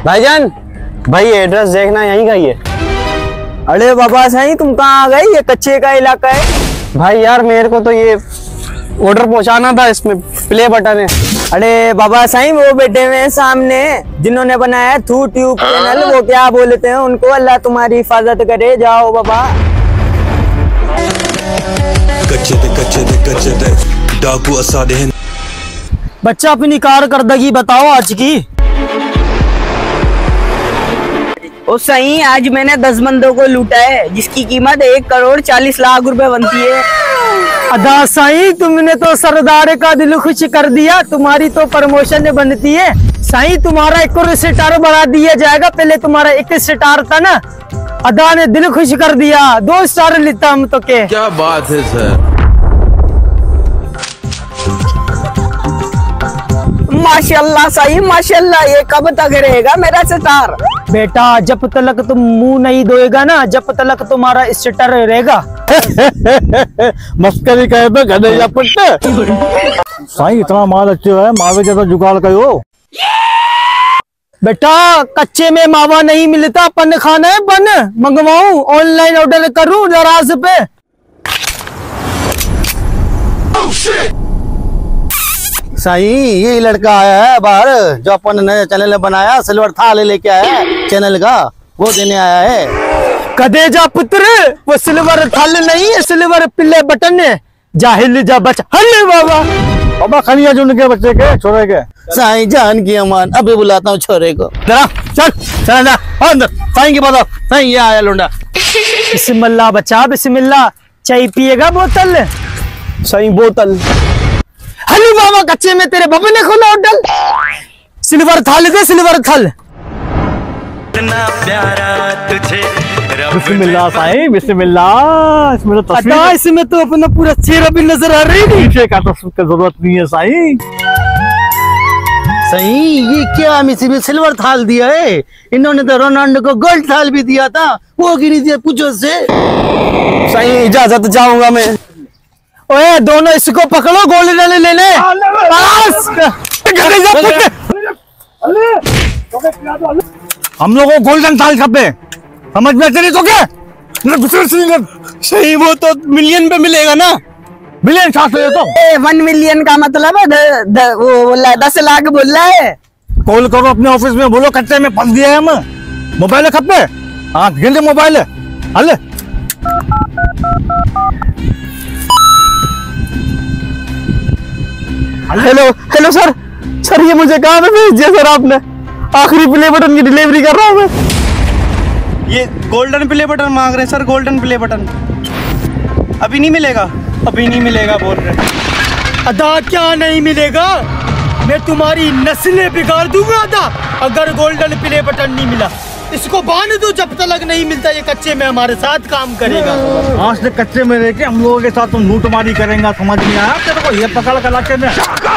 भाईजान, भाई एड्रेस देखना यहीं का ही है। अरे बाबा साईं, तुम कहाँ आ गए? ये कच्चे का इलाका है। भाई यार मेरे को तो ये ऑर्डर पहुंचाना था, इसमें प्ले बटन है। अरे बाबा साईं, वो बैठे हुए हैं सामने जिन्होंने बनाया थू ट्यूब चैनल, वो क्या बोलते हैं उनको, अल्लाह तुम्हारी हिफाजत करे। जाओ बाबा। कच्चे दे डाकू असादे हैं। बच्चा अपनी कारकर्दगी बताओ आज की। ओ सही, आज मैंने 10 बंदों को लूटा है जिसकी कीमत 1,40,00,000 रुपए बनती है। अदा साईं, तुमने तो सरदार का दिल खुश कर दिया। तुम्हारी तो प्रमोशन बनती है साईं, तुम्हारा 1 स्टार बढ़ा दिया जाएगा। पहले तुम्हारा 1 स्टार था ना, अदा ने दिल खुश कर दिया। 2 स्टार लेता हम तो के। क्या बात है सर। माशाल्लाह साईं माशाल्लाह, ये कब तक रहेगा मेरा स्टार? बेटा, जब तक तुम मुंह नहीं धोएगा ना, जब तक तुम्हारा स्टार रहेगा। मस्करी कहे तो गधे या पुट्टे। साईं इतना माल अच्छे है, मावे जैसा जुगाड़ करो। बेटा, कच्चे में मावा नहीं मिलता, पन खाना है पन। मंगवाऊं, ऑनलाइन ऑर्डर करूं दराज पे? साईं, ये लड़का आया है बाहर जो अपन नया चैनल बनाया, सिल्वर थाल लेके आया है चैनल का, वो देने आया है। कदेजा पुत्र, वो सिल्वर थाल नहीं है, सिल्वर प्ले बटन है। जाहिल जा बच्चा। हल्ले बाबा। बाबा खनिया जुन के बच्चे के छोरे के। साईं जान की अमान, अभी बुलाता हूँ छोरे को। जरा चल चल जा अंदर। साईं की बताओ। साईं ये आया लुंडा। बिस्मिल्लाह बच्चा बिस्मिल्लाह। चाय पिएगा? बोतल। साईं बोतल। हल्ले बाबा, कच्चे में तेरे बाबा ने खोला होटल। सिल्वर थाल दे, सिल्वर थाल। बिस्मिल्लाह साईं बिस्मिल्लाह। इसमें तो तस्वीर, इसमें तो अपना पूरा चेहरा भी नजर आ रही है। पीछे का तो जरूरत नहीं है साईं। साईं ये क्या मिसी में सिल्वर थाल दिया है? इन्होंने तो रोनाल्डो को गोल्ड थाल भी दिया था, वो गिरी दिया पूछो से। साईं इजाजत जाऊंगा मैं। ओए दोनों इसको पकड़ो, गोल्डन लेने। हम लोगों को गोल्डन थाल खपे, समझ में नहीं तो क्या? सही, वो तो मिलियन पे मिलेगा ना। मिलियन छात्र है तो 1 मिलियन का मतलब है वो बोल रहा है 10 लाख बोल रहा है। कॉल करो अपने ऑफिस में, बोलो कच्चे में फंस गया है हम। मोबाइल खपे? हाँ गिन मोबाइल। हल हेलो हेलो सर। सर ये मुझे कहाँ पे भेज दिया सर आपने? आखिरी प्ले बटन की डिलीवरी कर रहा हूँ मैं। ये गोल्डन प्ले बटन मांग रहे हैं सर, गोल्डन प्ले बटन। अभी नहीं मिलेगा, अभी नहीं मिलेगा बोल रहे। अदा क्या नहीं मिलेगा? मैं तुम्हारी नस्लें बिगाड़ दूंगा अदा, अगर गोल्डन प्ले बटन नहीं मिला। इसको बांध दो, जब तक नहीं मिलता ये कच्चे में हमारे साथ काम करेगा। आज से कच्चे में रह के हम लोगों के साथ तुम लूटमारी करेंगे, समझ नहीं आया तेरे को? ये पकड़ कर लाके में